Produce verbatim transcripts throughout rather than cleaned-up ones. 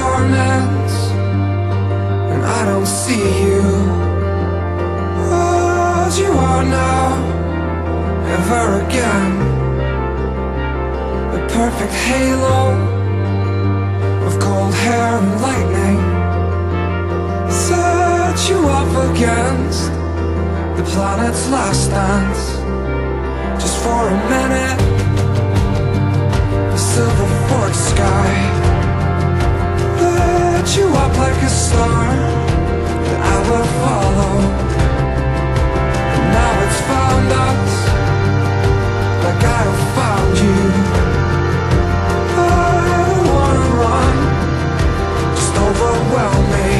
torments, and I don't see you as you are now, ever again. The perfect halo of cold hair and lightning set you up against the planet's last dance. Just for a minute, the silver forked sky lit you up like a star that I will follow. And now it's found us, like I have found you. I don't wanna run, just overwhelm me.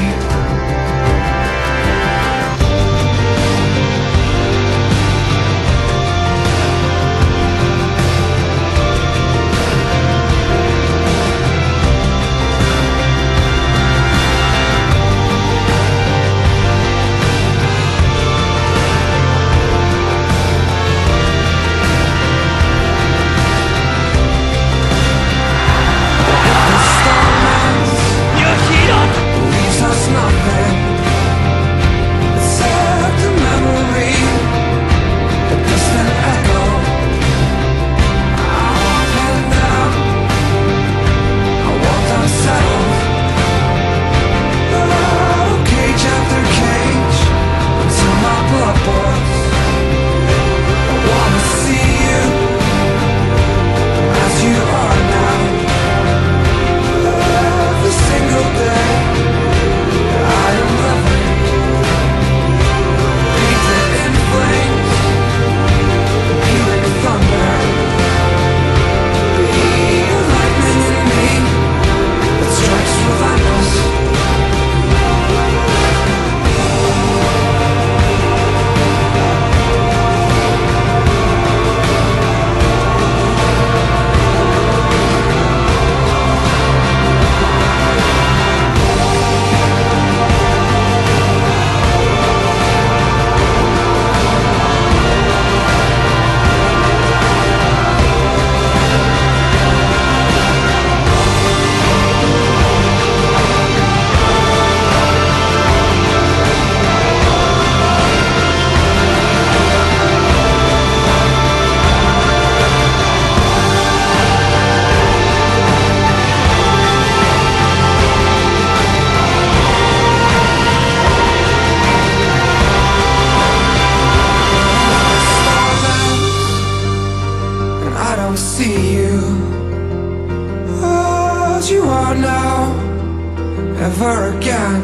Ever again,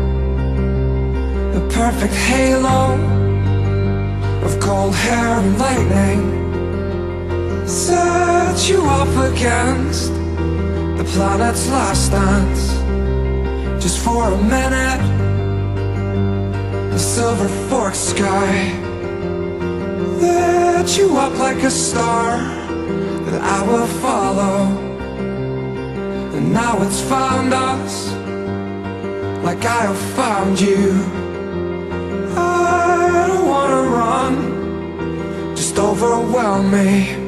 the perfect halo of cold hair and lightning set you up against the planet's last dance. Just for a minute, the silver forked sky lit you up like a star that I will follow. And now it's found us, like I have found you. I don't wanna run, just overwhelm me.